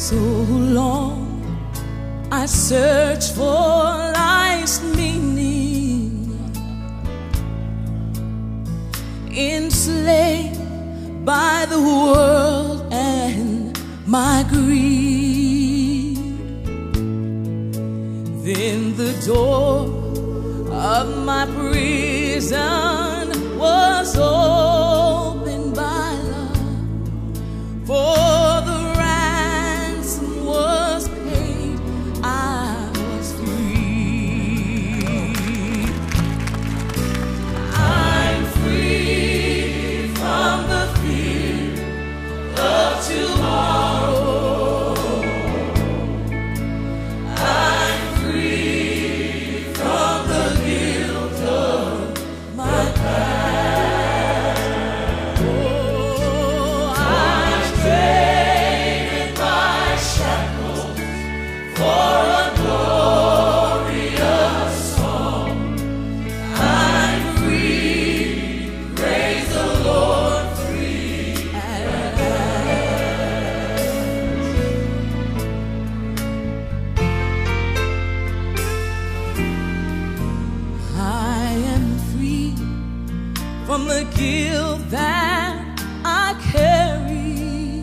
So long I searched for life's meaning, enslaved by the world and my greed. Then the door of my prison was opened by love, for the ransom was paid, I was free. I'm free from the fear of tomorrow. I'm free from the guilt of my past. Oh, I've traded my shackles for a glorious song. I'm free, praise the Lord, free at last. I am free from the guilt that I carry,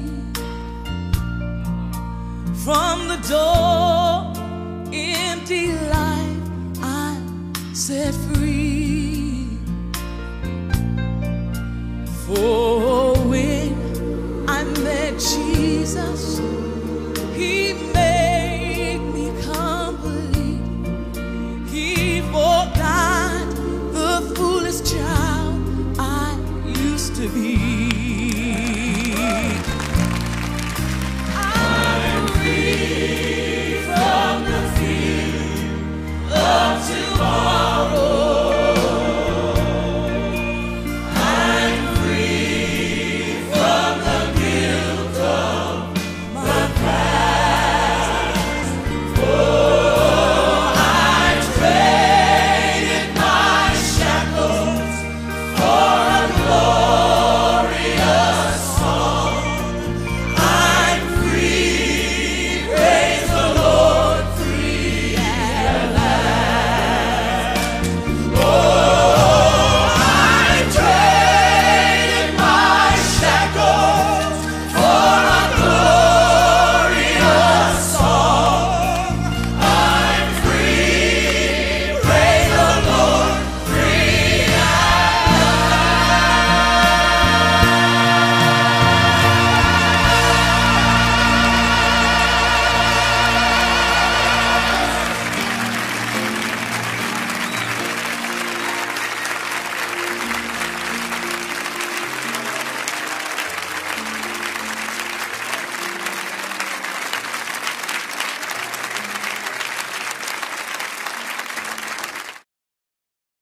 from the door, empty life I'm set free. For when I met Jesus, He made me complete. He forgot the foolish child I used to be.